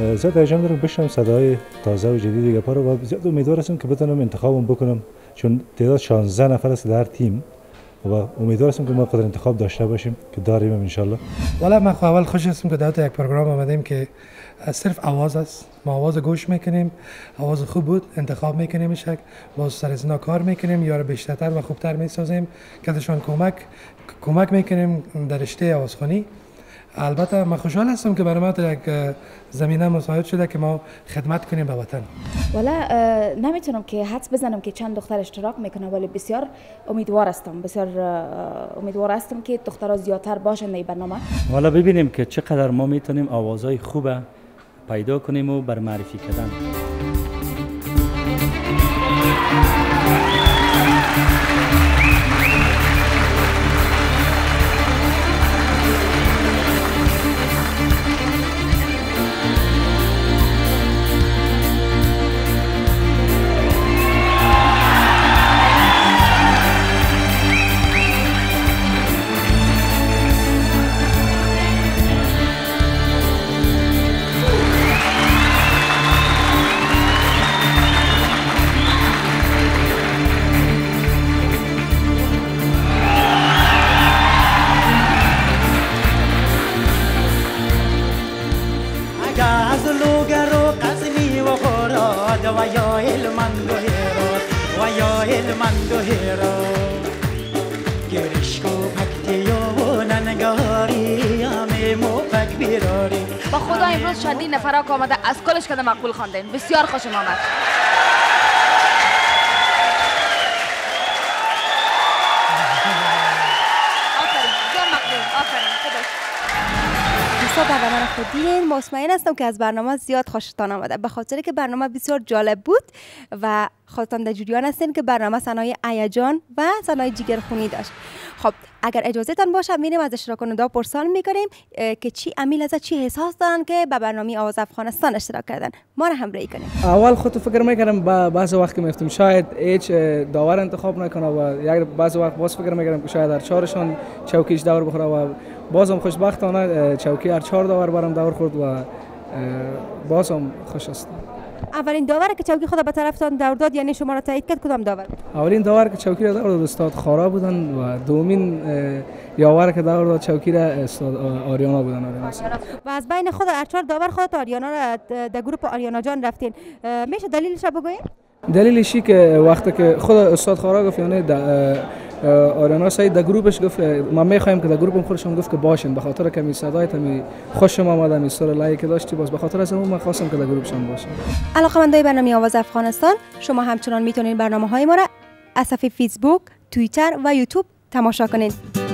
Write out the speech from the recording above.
زیاد هیجان دارم بشنوم صدای تازه و جدید گپا رو و زیاد امیدوار هستم که بتونم انتخابم بکنم، چون تعداد 16 نفر است در تیم و امیدوار هستم که ما قدر انتخاب داشته باشیم که داریم ان شاء الله. والا من اول خوش هستم که در یک پروگرام آمدیم که صرف آواز است. ما آواز گوش میکنیم، آواز خوب بود انتخاب میکنیم، باز سر از اینا کار میکنیم، یا بیشتر و خوبتر میسازیم که ازشان کمک میکنیم در رشته آوازخوانی. البته من خوشحال هستم که برای ما یک زمینه مساعد شده که ما خدمت کنیم به وطن. والا نمیتونم که حدس بزنم که چند دختر اشتراک میکنه، ولی بسیار امیدوار هستم که دخترها زیادتر باشن در این برنامه. والا ببینیم که چقدر ما میتونیم آوازهای خوب پیدا کنیم و بر معرفی کردن. با خدا امروز چندین نفر که آمده از کلش کده مقبول خواندین. بسیار خوشم آمد. آفرین، بسیار مقبول. آفرین، خودش. دوستان برنامه خود دیدین. مطمئن هستم که از برنامه زیاد خوشتان آمده، به خاطر که برنامه بسیار جالب بود و خودتان در جریان هستین که برنامه صنایع هیجان و صنایع جگرخونی داشت. خب اگر اجازه تان باشه میریم از اشتراک کننده پرسان میکنیم که چی امیل از چی احساس دارن که به برنامه آواز افغانستان اشتراک کردن. ما را همراهی کنیم. اول خودت فکر میکردم بعضی وقت که میفتم شاید هیچ داور انتخاب نکنه و یک بعضی وقت باز فکر میکردم که شاید هر چهارشان چوکیش داور بخوره و بازم خوشبختانه چوکی هر چهار داور برام داور خورد و بازم خوش هستم. اولین داور که چوکی خود به طرفتان دور داد یعنی شما را تایید کرد کدام داور؟ اولین داور که چوکی را دور داد استاد خارا بودن و دومین یاور که دور داد چوکی را استاد آریانا بودن. و از بین خود هر چهار داور خود آریانا را در گروه آریانا جان رفتین. میشه دلیلش را بگویید؟ دلیلشی که وقتی که خود استاد خارا گفت یعنی آریانا سعید در گروهش گفت ما میخوایم که در گروهم خودشون گفت که باشین، به خاطر که می صدایت می خوشم آمد، می سر لایک داشتی، باز به خاطر از اون من خواستم که در گروهشون باشین. علاقه‌مندای برنامه آواز افغانستان، شما همچنان میتونید برنامه‌های ما را از صفحه فیسبوک، توییتر و یوتیوب تماشا کنید.